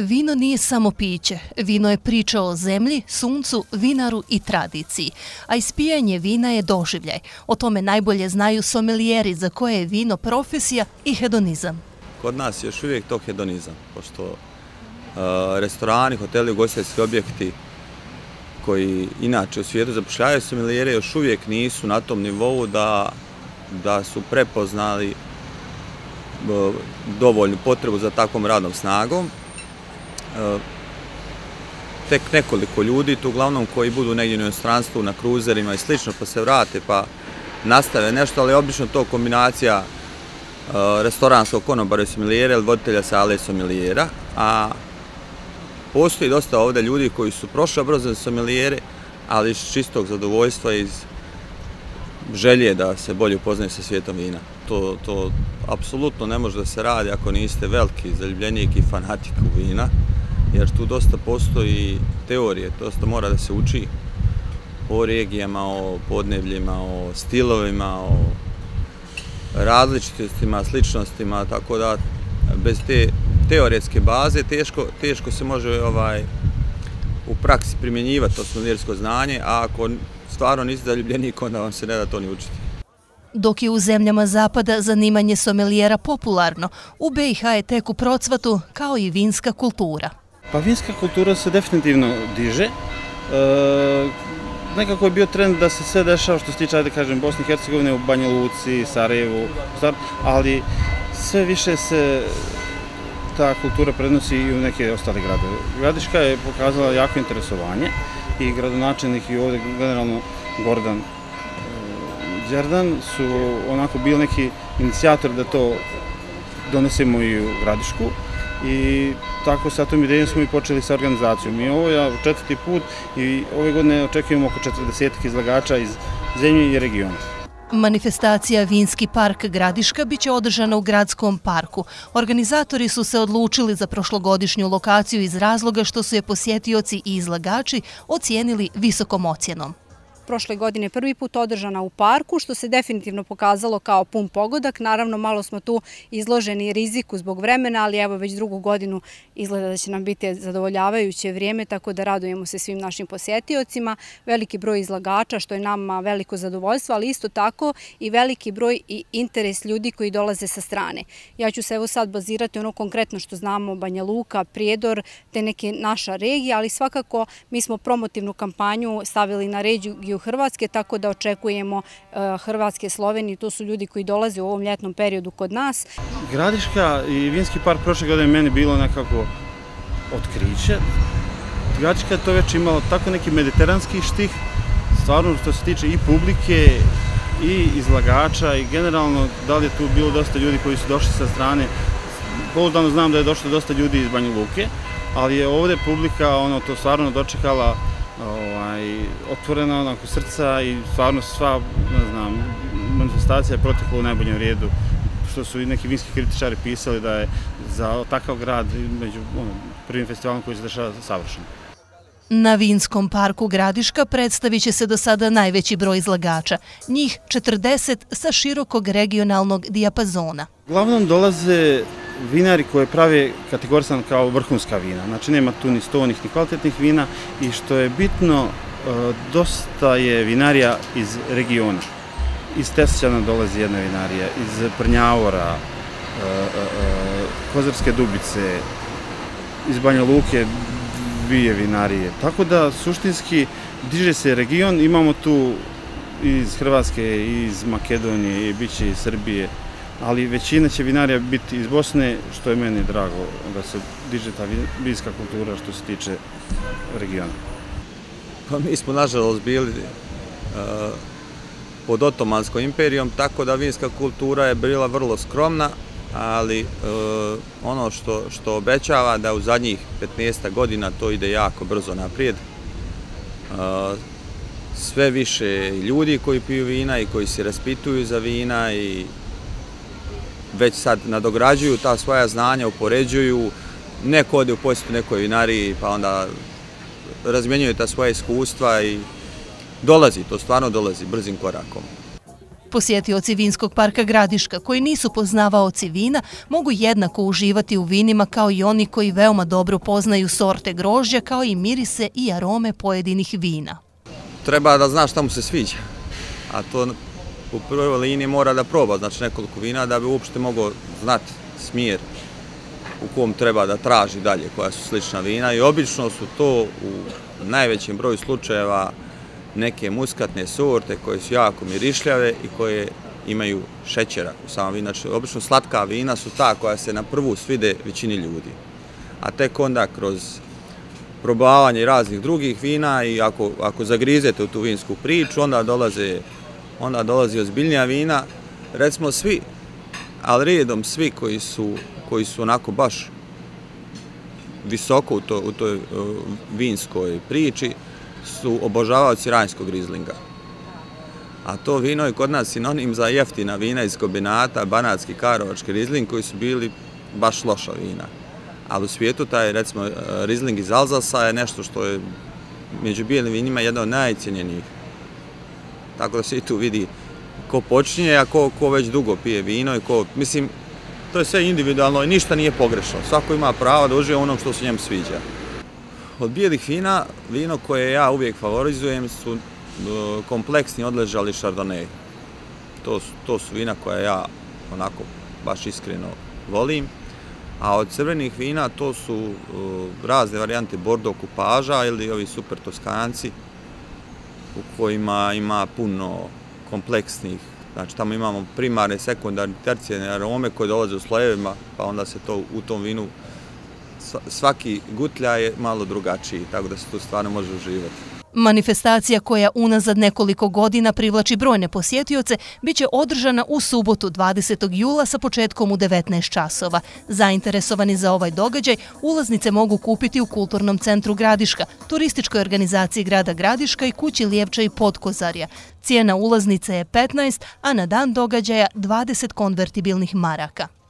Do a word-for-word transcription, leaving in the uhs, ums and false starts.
Vino nije samo piće. Vino je priča o zemlji, suncu, vinaru i tradiciji. A ispijanje vina je doživljaj. O tome najbolje znaju somelijeri za koje je vino profesija i hedonizam. Kod nas je još uvijek to hedonizam, pošto uh, restorani, hoteli, ugostiteljski objekti koji inače u svijetu zapošljavaju sommelijere još uvijek nisu na tom nivou da, da su prepoznali uh, dovoljnu potrebu za takvom radnom snagom. Uh, tek nekoliko ljudi, tu uglavnom koji budu negdje u inostranstvu, na kruzerima i slično, pa se vrate pa nastave nešto, ali obično to kombinacija uh, restoranskog konobara i sommelijera ili voditelja sale sommelijera, a postoji dosta ovdje ljudi koji su prošli obrazovne sommelijere, ali iz čistog zadovoljstva, iz želje da se bolje upoznaju sa svijetom vina. To, to apsolutno ne može da se radi ako niste veliki zaljubljenik i fanatik u vina, jer tu dosta postoji teorije, dosta mora da se uči o regijama, o podnebljima, o stilovima, o različitostima, sličnostima, tako da bez te teoretske baze teško, teško se može ovaj, u praksi primjenjivati to sommelijersko znanje, a ako stvarno niste zaljubljenik, onda vam se ne da to ni učiti. Dok je u zemljama zapada zanimanje sommelijera popularno, u B i H je tek u procvatu kao i vinska kultura. Pa vinska kultura se definitivno diže. E, nekako je bio trend da se sve dešava što se tiče, ajde kažem, Bosne i Hercegovine, u Banja Luci, Sarajevu, ali sve više se ta kultura prenosi i u neke ostale gradove. Gradiška je pokazala jako interesovanje i gradonačelnik i ovdje generalno Gordan Đerdan su onako bili neki inicijator da to donesemo i u Gradišku i tako sa tom idejom smo i počeli sa organizacijom. I ovo je četvrti put i ove godine očekujemo oko četrdeset izlagača iz zemlje i regiona. Manifestacija Vinski park Gradiška biće održana u gradskom parku. Organizatori su se odlučili za prošlogodišnju lokaciju iz razloga što su je posjetioci i izlagači ocijenili visokom ocjenom. Prošle godine prvi put održana u parku, što se definitivno pokazalo kao pun pogodak. Naravno, malo smo tu izloženi riziku zbog vremena, ali evo već drugu godinu izgleda da će nam biti zadovoljavajuće vrijeme, tako da radujemo se svim našim posjetiocima. Veliki broj izlagača, što je nama veliko zadovoljstvo, ali isto tako i veliki broj i interes ljudi koji dolaze sa strane. Ja ću se evo sad bazirati ono konkretno što znamo, Banja Luka, Prijedor, te neke naša regija, ali svakako mi smo promotivnu kampanju stavili na regiju Hrvatske, tako da očekujemo Hrvatske, Slovenije, to su ljudi koji dolaze u ovom ljetnom periodu kod nas. Gradiška i Vinski park prošle godine meni bilo nekako otkriće. Gradiška je to već imalo tako neki mediteranski štih, stvarno što se tiče i publike i izlagača i generalno da li je tu bilo dosta ljudi koji su došli sa strane. Pouzdano znam da je došlo dosta ljudi iz Banja Luke, ali je ovdje publika ono to stvarno dočekala Ovaj, otvorena onako srca i stvarno sva, ne znam, manifestacija je protekla u najboljem redu, što su i neki vinski kritičari pisali da je za takav grad među ono, prvim festivalom koji se dešava savršen. Na Vinskom parku Gradiška predstavit će se do sada najveći broj izlagača, njih četrdeset sa širokog regionalnog dijapazona. Uglavnom dolaze vinari koje prave kategorisan kao vrhunska vina. Znači nema tu ni stonih ni kvalitetnih vina i što je bitno, dosta je vinarija iz regiona. Iz Tesćana dolazi jedna vinarija, iz Prnjavora, Kozarske Dubice, iz Banja Luke dvije vinarije. Tako da suštinski diže se region, imamo tu iz Hrvatske, iz Makedonije i bit će iz Srbije, ali većina će vinarija biti iz Bosne, što je meni drago da se diže ta vinska kultura što se tiče regiona. Pa mi smo nažalost bili uh, pod Otomanskom imperijom, tako da vinska kultura je bila vrlo skromna, ali uh, ono što, što obećava da u zadnjih petnaest godina to ide jako brzo naprijed. Uh, sve više ljudi koji piju vina i koji se raspituju za vina i već sad nadograđuju ta svoja znanja, upoređuju, neko ode u posjetu nekoj vinariji pa onda razmjenjuju ta svoja iskustva i dolazi, to stvarno dolazi brzim korakom. Posjetioci Vinskog parka Gradiška koji nisu poznavaoci vina mogu jednako uživati u vinima kao i oni koji veoma dobro poznaju sorte grožđa kao i mirise i arome pojedinih vina. Treba da zna šta mu se sviđa, a to u prvoj liniji mora da proba, znači nekoliko vina da bi uopšte mogao znati smjer u kom treba da traži dalje koja su slična vina i obično su to u najvećem broju slučajeva neke muskatne sorte koje su jako mirišljave i koje imaju šećera u samom vinu. Znači, obično slatka vina su ta koja se na prvu svide većini ljudi. A tek onda kroz probavanje raznih drugih vina i ako, ako zagrizete u tu vinsku priču, onda dolaze, onda dolazi ozbiljnija vina. Recimo svi, ali redom svi koji su, koji su onako baš visoko u, to, u toj uh, vinskoj priči, su obožavaoci rajnskog rizlinga. A to vino je kod nas sinonim za jeftina vina iz kombinata, banatski, karlovački rizling, koji su bili baš loša vina. Ali u svijetu taj, recimo, rizling iz Alzasa je nešto što je među bijelim vinima jedna od najcijenjenijih. Tako da se i tu vidi ko počinje, a ko, ko već dugo pije vino i ko, mislim, to je sve individualno i ništa nije pogrešno. Svako ima pravo da uživa onom što se njemu sviđa. Od bijelih vina, vino koje ja uvijek favorizujem su kompleksni odležali Chardonnay. To su, to su vina koje ja onako baš iskreno volim. A od crvenih vina to su uh, razne varijante Bordeaux kupaža ili ovi super toskanci u kojima ima puno kompleksnih, znači tamo imamo primarne, sekundarne, tercijarne arome koje dolaze u slojevima, pa onda se to u tom vinu svaki gutlja je malo drugačiji, tako da se tu stvarno može uživati. Manifestacija koja unazad nekoliko godina privlači brojne posjetioce biće održana u subotu dvadesetog jula sa početkom u devetnaest časova. Zainteresovani za ovaj događaj ulaznice mogu kupiti u Kulturnom centru Gradiška, turističkoj organizaciji grada Gradiška i kući Lijevča i Podkozarja. Cijena ulaznice je petnaest, a na dan događaja dvadeset konvertibilnih maraka.